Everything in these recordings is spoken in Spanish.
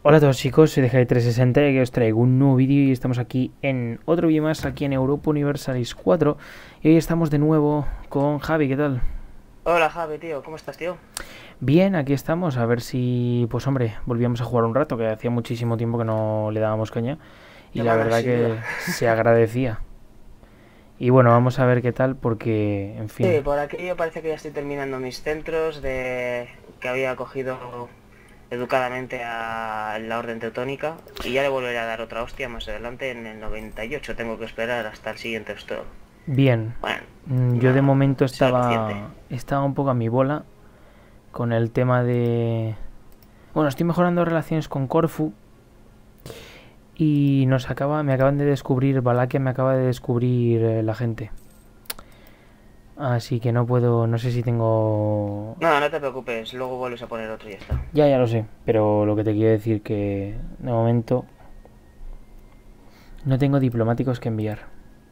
Hola a todos chicos, soy DJI360 que os traigo un nuevo vídeo y estamos aquí en otro vídeo más aquí en Europa Universalis 4 y hoy estamos de nuevo con Javi, ¿qué tal? Hola Javi, tío, ¿cómo estás, tío? Bien, aquí estamos, a ver si, pues hombre, volvíamos a jugar un rato, que hacía muchísimo tiempo que no le dábamos caña y la Semanas, verdad sin duda. que se agradecía. Y bueno, vamos a ver qué tal porque, en fin, Sí, por aquí yo parece que ya estoy terminando mis centros de que había cogido educadamente a la Orden Teutónica y ya le volveré a dar otra hostia más adelante en el 98. Tengo que esperar hasta el siguiente store. bien. Bueno, Yo de no, momento seré paciente. estaba un poco a mi bola con el tema de... Bueno, estoy mejorando relaciones con Corfu. Y me acaban de descubrir, Valaquia me acaba de descubrir la gente. Así que no puedo, no sé si tengo... No, no te preocupes, luego vuelves a poner otro y ya está. Ya lo sé, pero lo que te quiero decir que de momento no tengo diplomáticos que enviar.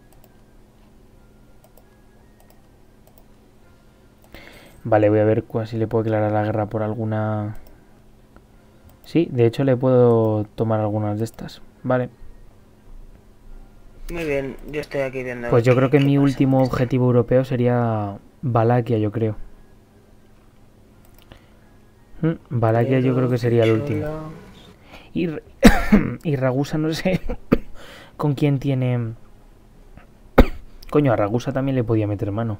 Vale, voy a ver si le puedo declarar la guerra por alguna... Sí, de hecho le puedo tomar algunas de estas. Vale. Muy bien, yo estoy aquí viendo a Pues ver yo creo que qué mi pasa con último este. objetivo europeo sería Valaquia, yo creo. Valaquia yo creo Pero que sería el último. pichola. Y, y Ragusa no sé con quién tiene... Coño, a Ragusa también le podía meter mano.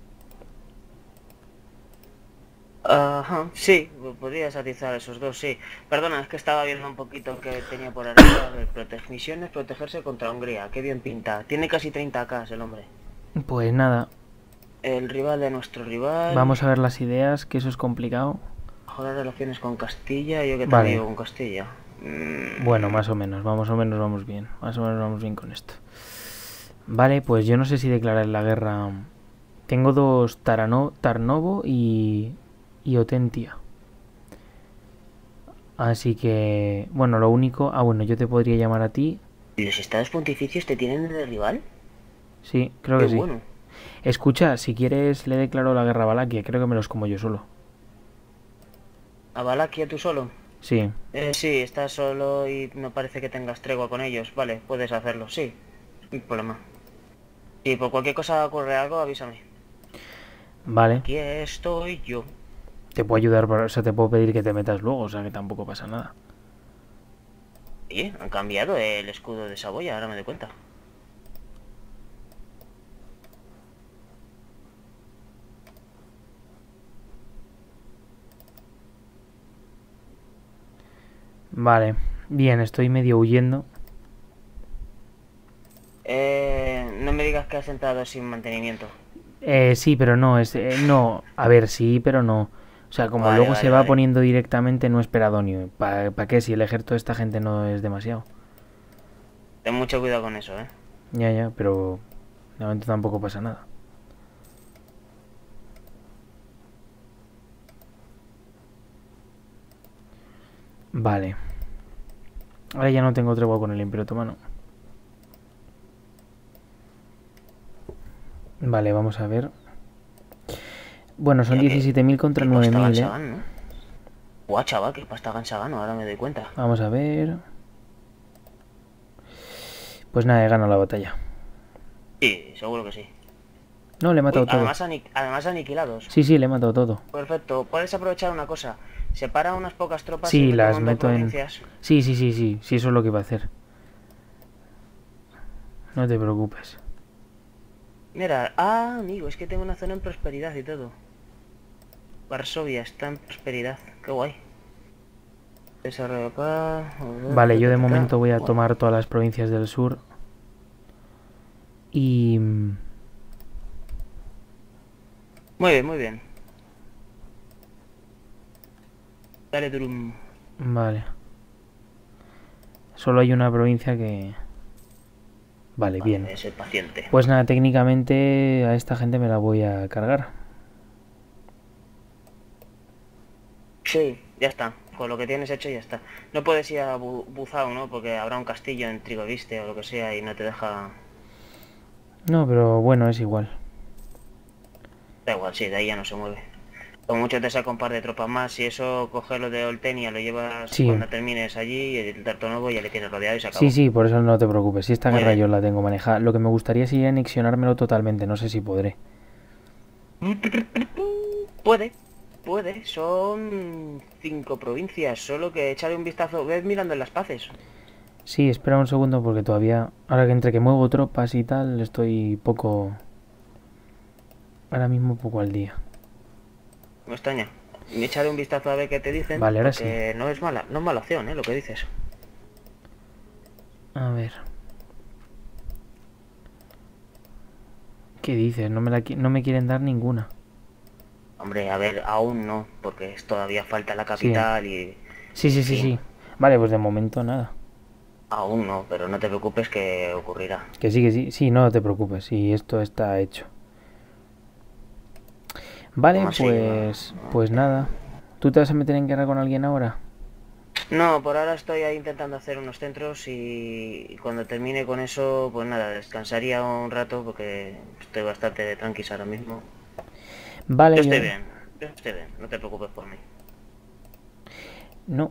Ajá, sí, podría atizar esos dos, sí. Perdona, es que estaba viendo un poquito que tenía por arriba. A ver, misiones, protegerse contra Hungría. Qué bien pinta. Tiene casi 30k el hombre. Pues nada, El rival de nuestro rival. vamos a ver las ideas, que eso es complicado. Mejorar relaciones con Castilla. ¿Yo qué tal Vale, llevo con Castilla? bueno, más o menos, vamos bien. Más o menos vamos bien con esto. Vale, pues yo no sé si declarar la guerra. Tengo dos Tarnovo y Otentia. Así que, bueno, lo único... Ah, bueno, yo te podría llamar a ti. ¿Y los estados pontificios te tienen de rival? Sí, creo Qué que sí. bueno. Escucha, si quieres le declaro la guerra a Valaquia. Creo que me los como yo solo. ¿A Valaquia tú solo? Sí, Sí, estás solo y no parece que tengas tregua con ellos. Vale, puedes hacerlo, sí. Sin problema. Si por cualquier cosa ocurre algo, avísame. vale. Aquí estoy yo. Te puedo ayudar, o sea, te puedo pedir que te metas luego, o sea, que tampoco pasa nada. Oye, han cambiado el escudo de Saboya, ahora me doy cuenta. Vale, bien, estoy medio huyendo. No me digas que has entrado sin mantenimiento. Sí, pero no, no, a ver, sí, pero no. O sea, como Vale, luego se vale, va vale. poniendo directamente, no espera Donio. ¿Para qué? Si el ejército de esta gente no es demasiado. Ten mucho cuidado con eso, ¿eh? Ya, pero de momento tampoco pasa nada. Vale. Ahora ya no tengo tregua con el Imperio Otomano. Vale, vamos a ver. Bueno, son Ya que... 17.000 contra Qué pasta 9.000, ¿eh? Gansagan, ¿no? Guau, chaval, qué pasta Gansagan, ahora me doy cuenta. Vamos a ver. Pues nada, he ganado la batalla. Sí, seguro que sí. No, le he Uy, matado todo. además aniquilados. Sí, le he matado todo. Perfecto, puedes aprovechar una cosa. Separa unas pocas tropas y Sí, ve las tomando meto en... provincias. Sí, eso es lo que iba a hacer. No te preocupes. Mira, amigo, es que tengo una zona en prosperidad y todo. Varsovia está en prosperidad, qué guay. Desarrollo acá. Vale, yo de momento voy a Bueno, tomar todas las provincias del sur. Y... muy bien, muy bien. Dale, Durum. Vale. Solo hay una provincia que... Vale, Vale, bien. debe ser paciente. Pues nada, técnicamente a esta gente me la voy a cargar. Sí, ya está. Con lo que tienes hecho ya está. No puedes ir a Buzao, ¿no? Porque habrá un castillo en Trigoviste o lo que sea y no te deja... No, pero bueno, es igual. Da igual, sí, de ahí ya no se mueve. Como mucho te saca un par de tropas más y eso, cogerlo de Oltenia, lo llevas Sí, cuando termines allí y el Tartonovo ya le tienes rodeado y se sí, acabó. sí, por eso no te preocupes. Si esta Muy guerra bien. yo la tengo manejada. Lo que me gustaría sería anexionármelo totalmente. No sé si podré. Puede, puede, son 5 provincias, solo que echarle un vistazo, ves mirando en las paces. Sí, espera un segundo porque todavía... Ahora que entre que muevo tropas y tal, estoy poco... Ahora mismo poco al día. Me extraña. Echarle un vistazo a ver qué te dicen, Vale, ahora sí. porque no es mala opción, lo que dices. A ver. ¿Qué dices? No me quieren dar ninguna. Hombre, a ver, aún no, porque todavía falta la Sí. capital y, Sí, en sí, sí, fin, sí. Vale, pues de momento nada. aún no, pero no te preocupes que ocurrirá. Que sí, que sí. Sí, no te preocupes. Sí, esto está hecho. Vale, ¿Cómo así? pues nada. ¿Tú te vas a meter en guerra con alguien ahora? No, por ahora estoy ahí intentando hacer unos centros y cuando termine con eso, pues nada, descansaría un rato porque estoy bastante tranquilo ahora mismo. Vale, Yo estoy bien, no te preocupes por mí. No.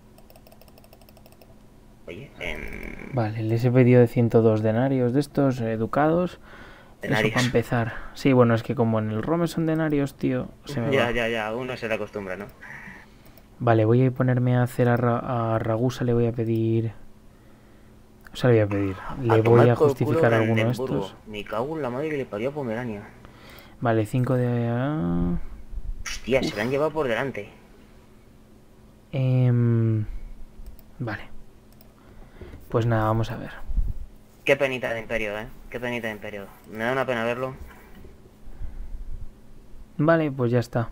Oye, Vale, les he pedido de 102 denarios de estos educados. Eso para denarios. empezar. Sí, bueno, es que como en el Rome son denarios, tío, se me Ya, va. ya, ya, uno se le acostumbra, ¿no? Vale, voy a ponerme a hacer a Ragusa, le voy a pedir... O sea, le voy a pedir. A Le voy tomar a por culo justificar alguno de Brandenburgo. estos. Me cago en la madre que le parió a Pomerania. Vale, 5 de... Hostia, se la han Uf. llevado por delante. Vale. Pues nada, vamos a ver. Qué penita de imperio, Qué penita de imperio. Me da una pena verlo. Vale, pues ya está.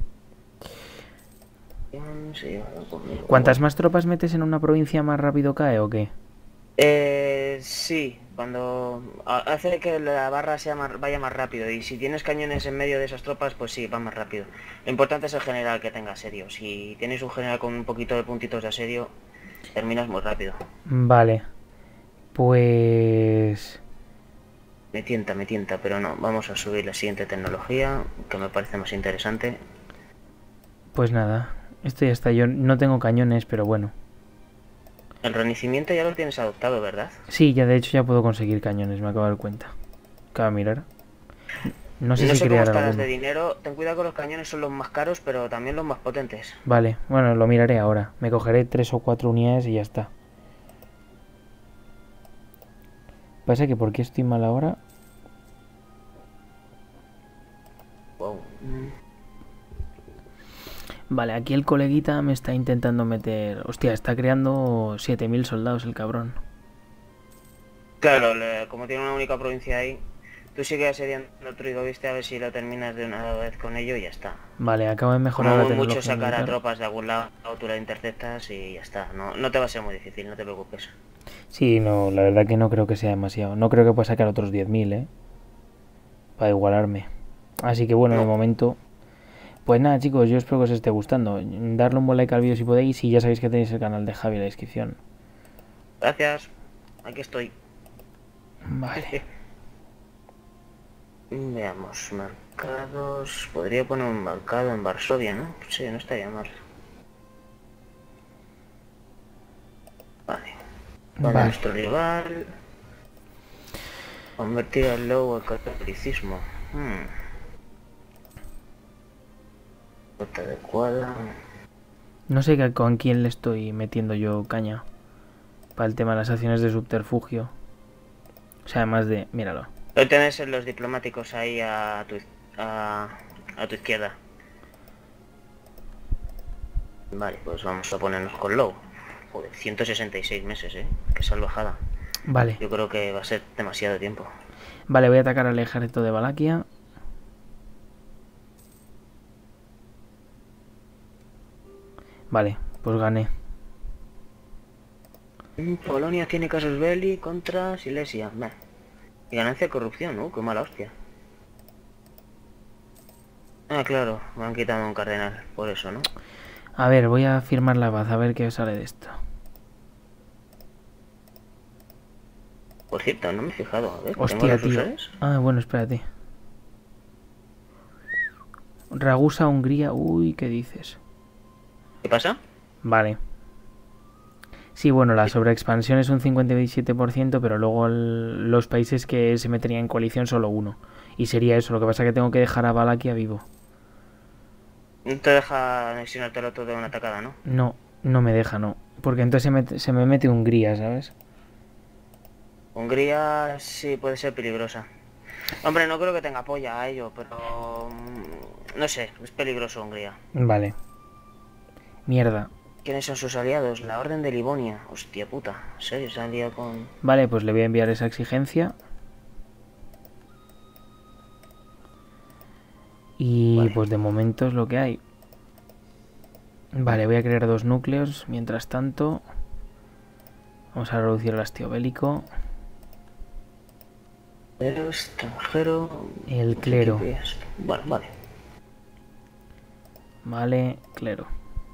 ¿Quién se lleva conmigo? ¿Cuantas más tropas metes en una provincia, más rápido cae o qué? Sí, cuando hace que la barra vaya más rápido y si tienes cañones en medio de esas tropas, pues sí, va más rápido. Lo importante es el general que tenga asedio. Si tienes un general con un poquito de puntitos de asedio, terminas muy rápido. Vale. Pues... Me tienta, pero no. Vamos a subir la siguiente tecnología, que me parece más interesante. Pues nada. Esto ya está. Yo no tengo cañones, pero bueno. El renacimiento ya lo tienes adoptado, ¿verdad? Sí, ya de hecho ya puedo conseguir cañones, me acabo de dar cuenta. Acabo de mirar. No sé No si sé cómo crear estarás de alguno. dinero. Ten cuidado con los cañones, son los más caros, pero también los más potentes. Vale, bueno, lo miraré ahora. Me cogeré 3 o 4 unidades y ya está. Pasa que ¿por qué estoy mal ahora? Wow. Vale, aquí el coleguita me está intentando meter... Hostia, está creando 7000 soldados el cabrón. Claro, como tiene una única provincia ahí, tú sigues asediando Trigo, viste, a ver si lo terminas de una vez con ello y ya está. Vale, acabo de mejorar Como la muy mucho tecnología sacar a militar. tropas de algún lado, tú la interceptas y ya está. No, no te va a ser muy difícil, no te preocupes. Sí, no, la verdad que no creo que sea demasiado. No creo que pueda sacar otros 10.000, para igualarme. Así que bueno, de No, momento... Pues nada, chicos, yo espero que os esté gustando. Darle un buen like al vídeo si podéis y ya sabéis que tenéis el canal de Javi en la descripción. gracias. Aquí estoy. Vale. Veamos, mercados. Podría poner un mercado en Varsovia, ¿no? Sí, no estaría mal. Vale. Para Vale. nuestro rival. Convertir al lobo al catolicismo. Ruta adecuada. No sé con quién le estoy metiendo yo caña. Para el tema de las acciones de subterfugio. O sea, además de... Míralo. Hoy tenés los diplomáticos ahí a tu izquierda. Vale, pues vamos a ponernos con Low. Joder, 166 meses, Qué salvajada. Vale. Yo creo que va a ser demasiado tiempo. Vale, voy a atacar al ejército de Valaquia. Vale, pues gané. Polonia tiene casus belli contra Silesia. Bah. Y ganancia de corrupción, ¿no? Qué mala hostia. Ah, claro, me han quitado un cardenal, por eso, ¿no? A ver, voy a firmar la paz, a ver qué sale de esto. Por cierto, no me he fijado. A ver, ¿tengo Hostia, los tío. usuarios? Ah, bueno, espérate. Ragusa, Hungría. Uy, ¿qué dices? ¿Qué pasa? Vale. Sí, bueno, la sobreexpansión es un 57%, pero luego los países que se meterían en coalición solo uno. Y sería eso, lo que pasa es que tengo que dejar a Valaquia vivo. No te deja anexionártelo todo de una tacada, ¿no? No, no me deja, no. Porque entonces se me mete Hungría, ¿sabes? Hungría sí puede ser peligrosa. Hombre, no creo que tenga polla a ello, pero... no sé, es peligroso Hungría. Vale. Mierda. ¿Quiénes son sus aliados? La Orden de Livonia. Hostia puta. ¿En serio? Se han liado con... Vale, pues le voy a enviar esa exigencia. Y Vale. pues de momento es lo que hay. Vale, voy a crear 2 núcleos. Mientras tanto, vamos a reducir el hastío bélico. Extranjero... El clero. Bueno, vale. Vale, clero.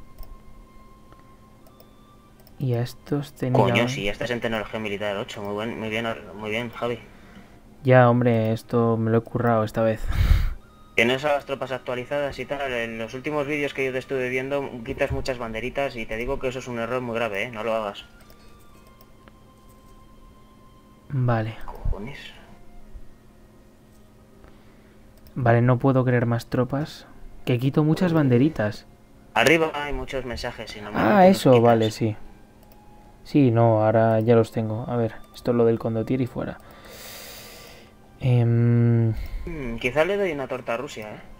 Y a estos tenía... Coño, sí, ya estás en tecnología militar 8. Muy bien, Javi. Ya, hombre, esto me lo he currado esta vez. Tienes a las tropas actualizadas y tal. En los últimos vídeos que yo te estuve viendo, quitas muchas banderitas y te digo que eso es un error muy grave, ¿eh? No lo hagas. Vale. Cojones. Vale, no puedo crear más tropas. Que quito muchas banderitas. Arriba hay muchos mensajes y Ah, eso, vale, sí. Sí, no, ahora ya los tengo. A ver, esto es lo del condottieri y fuera. Quizá le doy una torta a Rusia, ¿eh?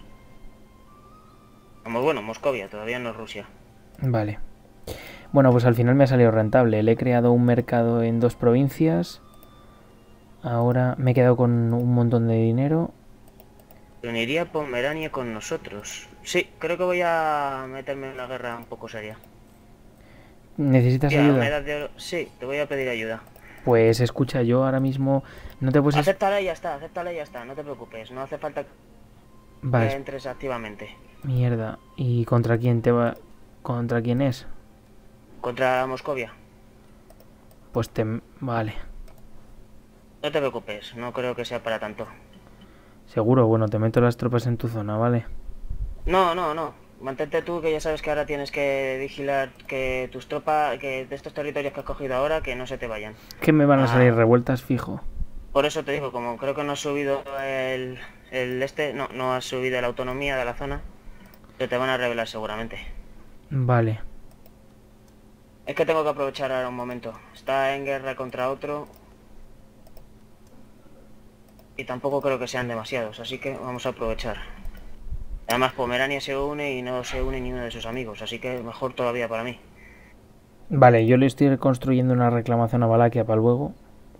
Como bueno, Moscovia, todavía no es Rusia. Vale. Bueno, pues al final me ha salido rentable. Le he creado un mercado en 2 provincias. Ahora me he quedado con un montón de dinero. Se uniría Pomerania con nosotros. Sí, creo que voy a meterme en una guerra un poco seria. ¿Necesitas Tía, ayuda? una edad de oro. Sí, te voy a pedir ayuda. Pues escucha, yo ahora mismo no te puedes... Acéptala y ya está, no te preocupes. No hace falta que Vale, entres activamente. mierda. ¿Y contra quién te va? ¿Contra quién es? Contra Moscovia. Pues te... Vale. No te preocupes, no creo que sea para tanto. Seguro, bueno, te meto las tropas en tu zona, ¿vale? No. Mantente tú, que ya sabes que ahora tienes que vigilar que tus tropas, que de estos territorios que has cogido ahora, que no se te vayan. Que me van a salir revueltas fijo. Por eso te digo, como creo que no has subido no has subido la autonomía de la zona, se te van a revelar seguramente. Vale. Es que tengo que aprovechar ahora un momento. Está en guerra contra otro. Y tampoco creo que sean demasiados, así que vamos a aprovechar. Además, Pomerania se une y no se une ni uno de sus amigos, así que mejor todavía para mí. Vale, yo le estoy construyendo una reclamación a Valaquia para luego.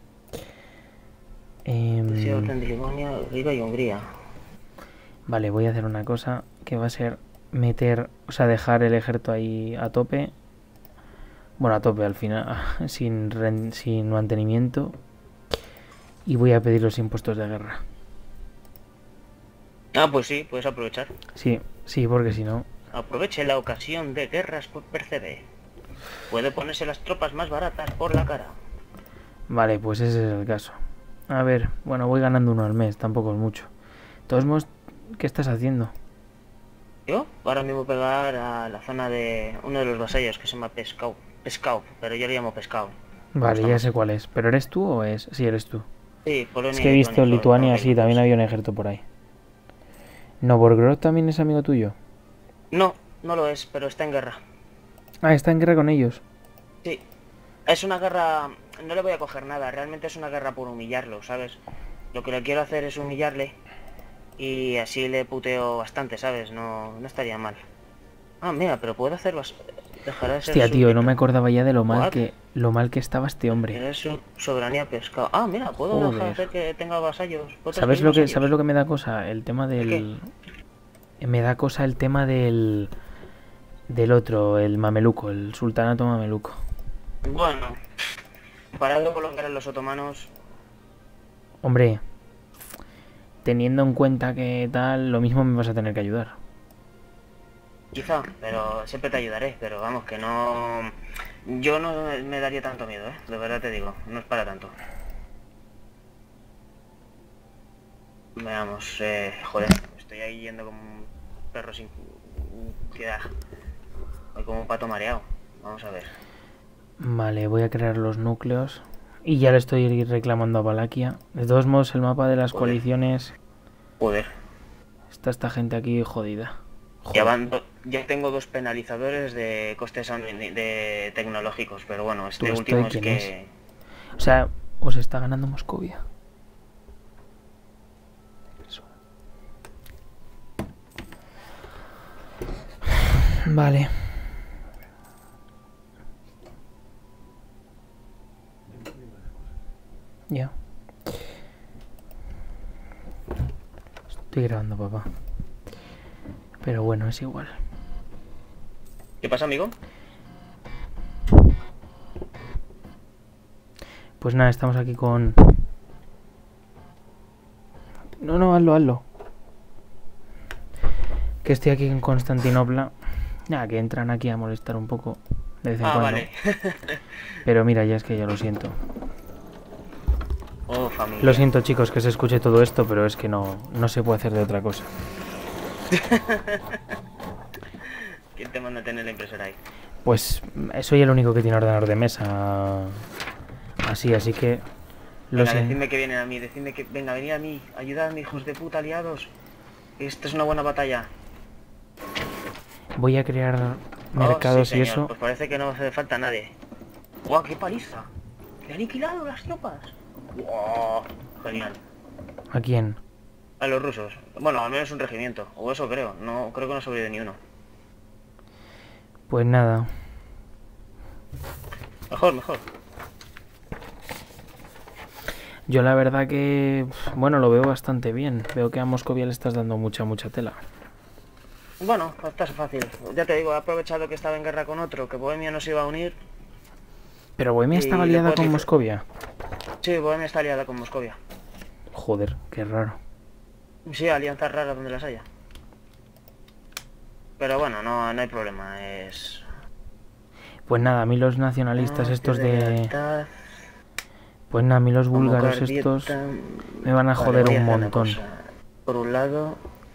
Orden de Livonia, Riga y Hungría. Vale, voy a hacer una cosa que va a ser meter, o sea, dejar el ejército ahí a tope. Bueno, a tope al final, sin mantenimiento. Y voy a pedir los impuestos de guerra. Ah, pues sí, puedes aprovechar. Sí, porque si no... Aproveche la ocasión de guerras por percebe. Puede ponerse las tropas más baratas por la cara. Vale, pues ese es el caso. A ver, bueno, voy ganando 1 al mes, tampoco es mucho. De todos modos, ¿qué estás haciendo? Yo ahora mismo pegar a la zona de uno de los vasallos que se llama Pescao, pero yo le llamo Pescao. Vale, ya sé cuál es. ¿Pero eres tú o es...? Sí, eres tú. Sí, Polonia. Es que he visto Lituania, sí, también había un ejército por ahí. ¿Novgorod también es amigo tuyo? No, no lo es, pero está en guerra. Ah, está en guerra con ellos. Sí, es una guerra... No le voy a coger nada, realmente es una guerra por humillarlo, ¿sabes? Lo que le quiero hacer es humillarle y así le puteo bastante, ¿sabes? No estaría mal. Ah, mira, pero puedo hacerlo... Dejará de ser... Hostia, tío, no me súbdito. acordaba ya de lo mal que estaba este hombre. Tiene su soberanía pescado. Ah, mira, puedo dejar de hacer que tenga vasallos. ¿Sabes lo que me da cosa? El tema del... Me da cosa el tema del otro, el mameluco, el sultanato mameluco. Bueno, comparado con lo que eran los otomanos... Hombre, teniendo en cuenta que tal, lo mismo me vas a tener que ayudar. Quizá, pero siempre te ayudaré, pero vamos, que no... Yo no me daría tanto miedo, ¿eh? De verdad te digo, no es para tanto. Veamos, joder, estoy ahí yendo como perro sin piedad. Voy como un pato mareado. Vamos a ver. Vale, voy a crear los núcleos. Y ya le estoy reclamando a Valaquia. De todos modos, el mapa de las Joder. coaliciones... Joder. Está esta gente aquí jodida. Ya, Joder. ya tengo 2 penalizadores de costes de tecnológicos, pero bueno, este ¿Tú último es quién que... O sea, os está ganando Moscovia. Eso. Vale. Ya. Estoy grabando, papá. Pero bueno, es igual. ¿Qué pasa, amigo? Pues nada, estamos aquí con... No, hazlo. Que estoy aquí en Constantinopla. Nada, que entran aquí a molestar un poco de vez en cuando. Vale. Pero mira, ya es que ya lo siento. Oh, familia. Lo siento, chicos, que se escuche todo esto, pero es que no se puede hacer de otra cosa. ¿Quién te manda a tener la impresora ahí? Pues soy el único que tiene ordenador de mesa. Así que... Venga, decidme que vienen a mí, decidme que... Venga, venid a mí, ayudadme, hijos de puta, aliados. Esta es una buena batalla. Voy a crear mercados sí, y señor. eso. Pues parece que no hace falta nadie. ¡Guau, qué paliza! ¡Le han aniquilado las tropas! ¡Guau! Genial. ¿A quién? A los rusos. Bueno, al menos un regimiento. O eso creo. No, creo que no sobrevive ni uno. Pues nada. Mejor. Yo la verdad que... Bueno, lo veo bastante bien. Veo que a Moscovia le estás dando mucha tela. Bueno, está fácil. Ya te digo, he aprovechado que estaba en guerra con otro, que Bohemia no se iba a unir. Pero Bohemia estaba aliada con Moscovia. Sí, Bohemia está aliada con Moscovia. Joder, qué raro. Sí, alianzas raras donde las haya. Pero bueno, no hay problema, es... Pues nada, a mí los nacionalistas estos de... Pues nada, a mí los búlgaros estos me van a joder un montón. Por un lado,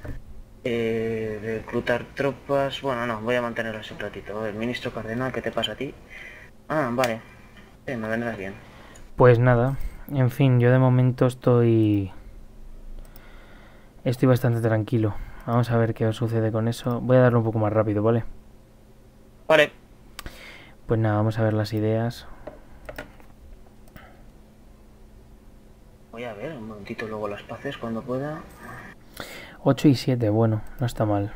reclutar tropas... Bueno, no, voy a mantenerlos un ratito. El ministro cardenal, ¿qué te pasa a ti? Ah, vale. Me vendrás bien. Pues nada, en fin, yo de momento estoy bastante tranquilo. Vamos a ver qué sucede con eso. Voy a darlo un poco más rápido, ¿vale? Vale. Pues nada, vamos a ver las ideas. Voy a ver un momentito luego las paces cuando pueda. 8 y 7, bueno, no está mal.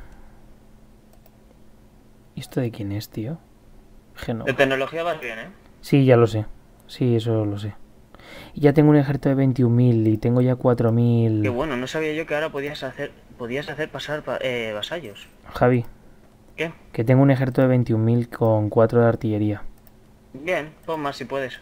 ¿Y esto de quién es, tío? Génova. De tecnología vas bien, ¿eh? Sí, ya lo sé. Sí, eso lo sé. Y ya tengo un ejército de 21.000 y tengo ya 4.000... Qué bueno, no sabía yo que ahora podías hacer pasar vasallos. Javi. ¿Qué? Que tengo un ejército de 21.000 con 4 de artillería. Bien, pon más si puedes.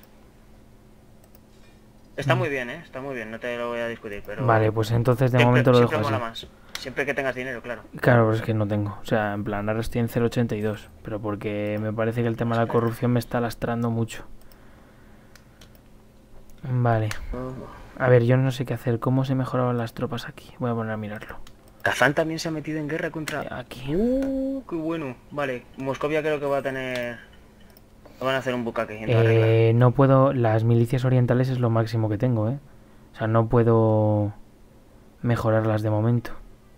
Está muy bien, ¿eh? Está muy bien, no te lo voy a discutir, pero... Vale, pues entonces de siempre, momento lo dejo siempre así. mola más. Siempre que tengas dinero, claro. Claro, pero es que no tengo. O sea, en plan, ahora estoy en 0,82. Pero porque me parece que el tema de la corrupción me está lastrando mucho. Vale. A ver, yo no sé qué hacer. ¿Cómo se mejoraban las tropas aquí? Voy a poner a mirarlo. Kazán también se ha metido en guerra contra... Aquí. Qué bueno. Vale, Moscovia creo que va a tener... Van a hacer un bucaque en toda regla. No puedo... Las milicias orientales es lo máximo que tengo, ¿eh? O sea, no puedo mejorarlas de momento.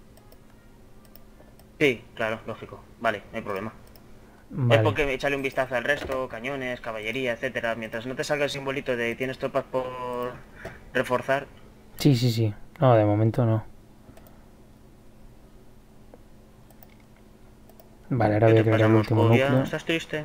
Sí, claro, lógico. Vale, no hay problema. Vale. Es porque echarle un vistazo al resto, cañones, caballería, etcétera. Mientras no te salga el simbolito de tienes tropas por reforzar. Sí. No, de momento no. Vale, ahora voy a crear el último núcleo. ¿Estás triste?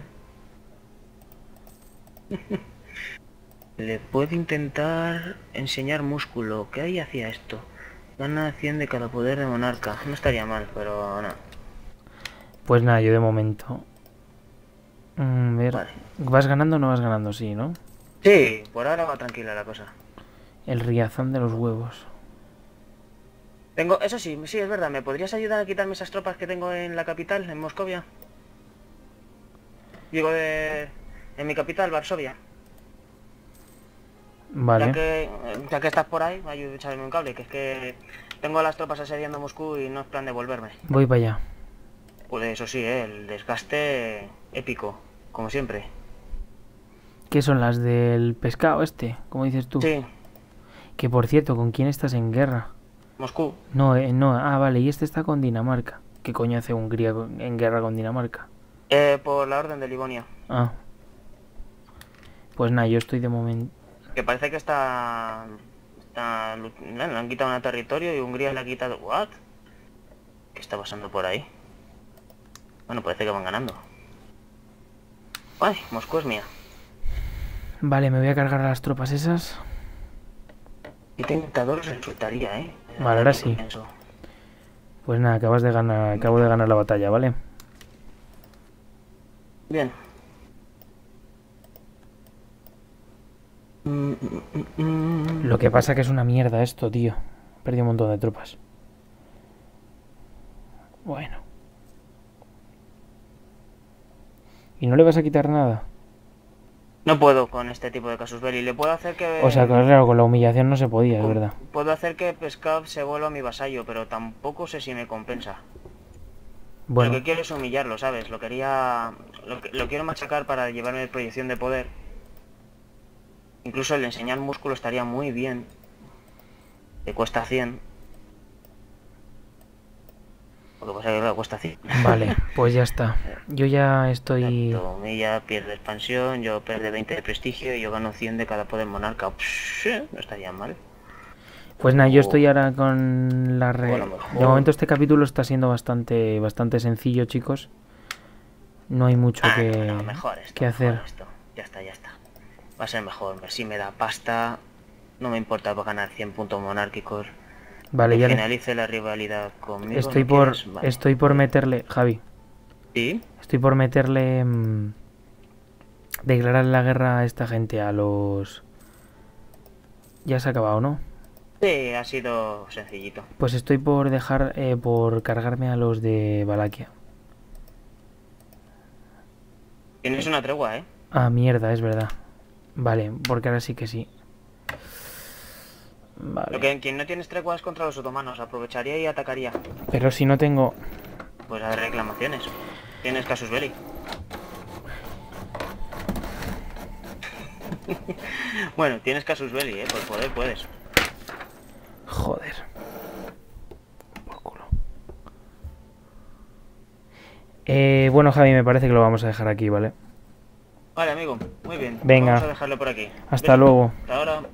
Le puedo intentar enseñar músculo. ¿Qué hay hacia esto? Gana 100 de cada poder de monarca. No estaría mal, pero no. Pues nada, yo de momento... ver... Vale. ¿Vas ganando o no vas ganando? Sí, ¿no? Sí, por ahora va tranquila la cosa. El riazón de los huevos. Tengo... Eso sí, es verdad. ¿Me podrías ayudar a quitarme esas tropas que tengo en la capital, en Moscovia? Digo, en mi capital, Varsovia. Vale. Ya que estás por ahí, ayúdame a echarme un cable, que es que tengo a las tropas asediando Moscú y no es plan de volverme. Voy para allá. Pues eso sí, el desgaste épico, como siempre. ¿Qué son las del pescado este? ¿Cómo dices tú? Sí, Que por cierto, ¿con quién estás en guerra? Moscú. No, no. Ah, vale, y este está con Dinamarca. ¿Qué coño hace Hungría en guerra con Dinamarca? Por la Orden de Livonia. Ah, pues nada, yo estoy de momento... Que parece que le han quitado un territorio y Hungría le ha quitado... ¿What? ¿Qué está pasando por ahí? Bueno, parece que van ganando. Ay, Moscú es mía. Vale, me voy a cargar a las tropas esas. Y tentador resultaría, ¿eh? Vale, ahora sí. Pues nada, acabo de ganar la batalla, ¿vale? Bien. Lo que pasa que es una mierda esto, tío. Perdí un montón de tropas. Bueno. ¿Y no le vas a quitar nada? No puedo con este tipo de casus belli. Le puedo hacer que... O sea, claro, con la humillación no se podía, es verdad. Puedo hacer que Peskov se vuelva mi vasallo, pero tampoco sé si me compensa. Bueno, Lo que quiero es humillarlo, ¿sabes? Lo quiero machacar para llevarme proyección de poder. Incluso el enseñar músculo estaría muy bien. Te cuesta 100. Lo que pasa es que claro, cuesta 100. vale, pues ya está. Yo ya estoy... Exacto. Ella pierde expansión, yo pierde 20 de prestigio y yo gano 100 de cada poder monarca. No estaría mal. Pues nada, yo estoy ahora con la O a lo mejor- De momento este capítulo está siendo bastante sencillo, chicos. No hay mucho no, mejor esto, que mejor hacer. esto. Ya está. Va a ser mejor. Si me da pasta, no me importa ganar 100 puntos monárquicos. Vale, Que ya finalice la rivalidad conmigo. estoy ¿no por quieres? Vale. estoy por meterle, Javi. ¿Sí? Estoy por meterle declarar la guerra a esta gente, a los... Ya se ha acabado, ¿no? Sí, ha sido sencillito. Pues estoy por por cargarme a los de Valaquia. Tienes una tregua, ¿eh? Ah, mierda, es verdad. Vale, porque ahora sí que sí. Vale. Quien no tienes tregua es contra los otomanos. Aprovecharía y atacaría. Pero si no tengo... Pues a reclamaciones. Tienes casus belli. Bueno, tienes casus belli, por poder puedes. Joder. Por culo. Bueno, Javi, me parece que lo vamos a dejar aquí, ¿vale? Vale, amigo, muy bien. Venga. Vamos a dejarlo por aquí. Hasta luego. Hasta ahora.